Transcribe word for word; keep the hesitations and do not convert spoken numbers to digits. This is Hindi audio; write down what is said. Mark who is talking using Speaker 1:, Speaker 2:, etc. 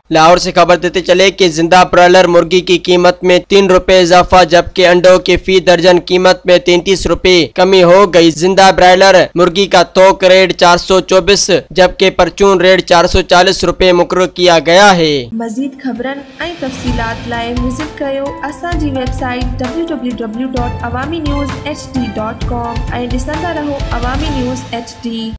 Speaker 1: लाहौर से खबर देते चले कि जिंदा ब्रॉयलर मुर्गी की कीमत में तीन रुपए इजाफा, जबकि अंडों के फी दर्जन कीमत में तैंतीस रुपए कमी हो गई। जिंदा ब्रॉयलर मुर्गी का थोक रेट चार सौ चौबीस जबकि परचून रेट चार सौ चालीस रुपए मुकर्रर किया गया है।
Speaker 2: मजीद खबरन ऐं तफ़सीलात लाइ विजिट कयो असांजी website W W W dot Awami news H D dot com ऐं ॾिसंदा रहो अवामी न्यूज़ एच डी।